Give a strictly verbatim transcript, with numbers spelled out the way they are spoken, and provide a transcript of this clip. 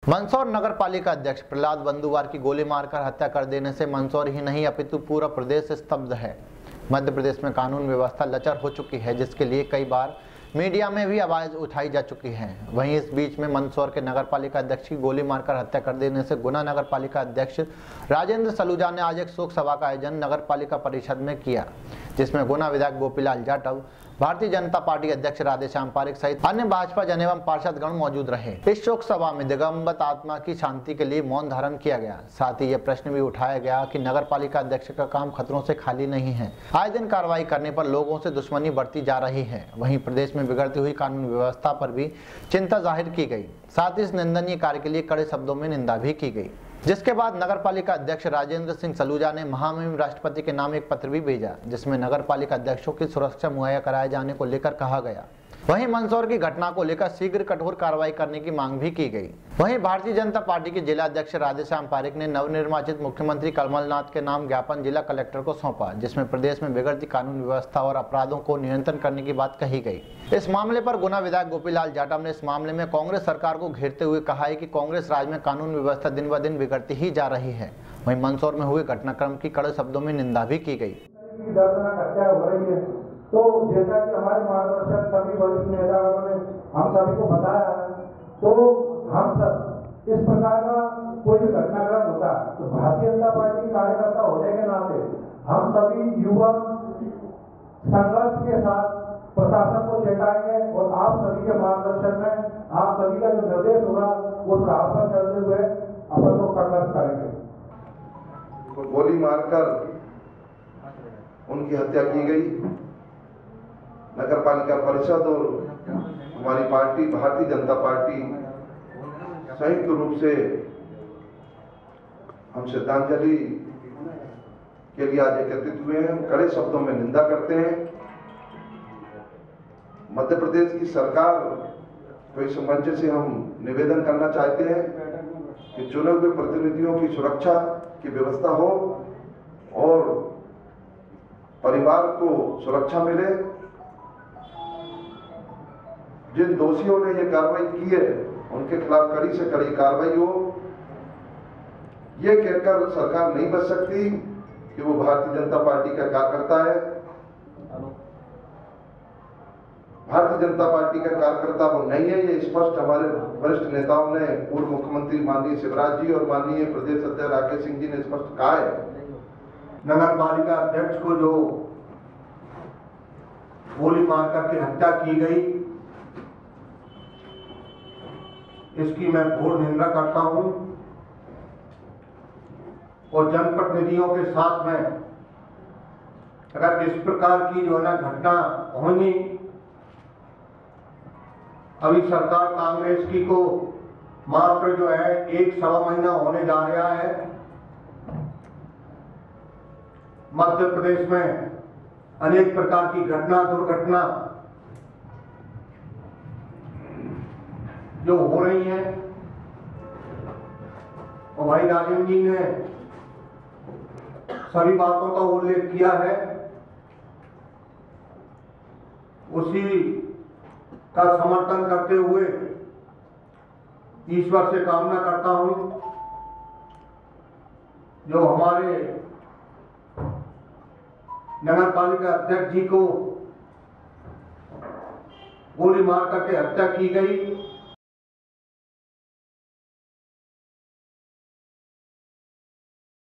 मंदसौर नगर पालिका अध्यक्ष प्रहलाद बंदुवार की गोली मारकर हत्या कर देने से मंदसौर ही नहीं अपितु पूरा प्रदेश स्तब्ध है। मध्य प्रदेश में कानून व्यवस्था लचर हो चुकी है, जिसके लिए कई बार मीडिया में भी आवाज उठाई जा चुकी है। वहीं इस बीच में मंदसौर के नगर पालिका अध्यक्ष की गोली मारकर हत्या कर देने से गुना नगर पालिका अध्यक्ष राजेंद्र सलूजा ने आज एक शोक सभा का आयोजन नगर पालिका परिषद में किया, जिसमें गुना विधायक गोपीलाल जाटव, भारतीय जनता पार्टी अध्यक्ष राधेश्याम पारिक सहित अन्य भाजपा जन एवं पार्षदगण मौजूद रहे। इस शोक सभा में दिगंबत आत्मा की शांति के लिए मौन धारण किया गया। साथ ही यह प्रश्न भी उठाया गया कि नगर पालिका अध्यक्ष का काम खतरों से खाली नहीं है। आए दिन कार्रवाई करने पर लोगों से दुश्मनी बढ़ती जा रही है। वहीं प्रदेश में बिगड़ती हुई कानून व्यवस्था पर भी चिंता जाहिर की गई। साथ ही इस निंदनीय कार्य के लिए कड़े शब्दों में निंदा भी की गई। जिसके बाद नगर पालिका अध्यक्ष राजेंद्र सिंह सलूजा ने महामहिम राष्ट्रपति के नाम एक पत्र भी भेजा, जिसमें नगर पालिका अध्यक्षों की सुरक्षा मुहैया कराए जाने को लेकर कहा गया। वहीं मंदसौर की घटना को लेकर शीघ्र कठोर कार्रवाई करने की मांग भी की गई। वहीं भारतीय जनता पार्टी के जिला अध्यक्ष राधेश्याम पारिक ने नवनिर्वाचित मुख्यमंत्री कमलनाथ के नाम ज्ञापन जिला कलेक्टर को सौंपा, जिसमें प्रदेश में बिगड़ती कानून व्यवस्था और अपराधों को नियंत्रण करने की बात कही गई। इस मामले पर गुना विधायक गोपीलाल जाटव ने इस मामले में कांग्रेस सरकार को घेरते हुए कहा है कि कांग्रेस राज में कानून व्यवस्था दिन ब दिन बिगड़ती ही जा रही है। वहीं मंदसौर में हुए घटनाक्रम की कड़े शब्दों में निंदा भी की गई। तो जैसा कि हमारे मार्गदर्शक सभी वरिष्ठ नेताओं ने हम सभी को बताया, तो हम सब इस प्रकार का कोई भी घटनाक्रम होता है तो भारतीय जनता पार्टी कार्यकर्ता होने के नाते हम सभी युवा संघर्ष के साथ प्रशासन को चेताएंगे और आप सभी के मार्गदर्शन में आप सभी का जो निर्देश होगा उस राह पर चलते हुए अपन लोग संघर्ष करेंगे। तो गोली मारकर उनकी हत्या की गई। नगर पालिका परिषद और हमारी पार्टी भारतीय जनता पार्टी संयुक्त रूप से हम श्रद्धांजलि के लिए आज एकत्रित हुए हैं। कड़े शब्दों में निंदा करते हैं। मध्य प्रदेश की सरकार को इस मंच से हम निवेदन करना चाहते हैं कि चुने हुए प्रतिनिधियों की सुरक्षा की व्यवस्था हो और परिवार को सुरक्षा मिले। जिन दोषियों ने ये कार्रवाई की है उनके खिलाफ कड़ी से कड़ी कार्रवाई हो। ये कहकर सरकार नहीं बच सकती कि वो भारतीय जनता पार्टी का कार्यकर्ता है। भारतीय जनता पार्टी का कार्यकर्ता वो नहीं है, ये स्पष्ट हमारे वरिष्ठ नेताओं ने, पूर्व मुख्यमंत्री माननीय शिवराज जी और माननीय प्रदेश अध्यक्ष राकेश सिंह जी ने स्पष्ट कहा है। नगर पालिका अध्यक्ष को जो गोली मार करके हत्या की गई, इसकी मैं घोर निंदा करता हूं और जनप्रतिनिधियों के साथ में अगर इस प्रकार की जो है ना घटना होगी, अभी सरकार कांग्रेस की को मात्र जो है एक सवा महीना होने जा रहा है। मध्य प्रदेश में अनेक प्रकार की घटना दुर्घटना जो हो रही है, और भाई राजेंद्र जी ने सभी बातों का उल्लेख किया है। उसी का समर्थन करते हुए ईश्वर से कामना करता हूं जो हमारे नगर पालिका अध्यक्ष जी को गोली मार करके हत्या की गई,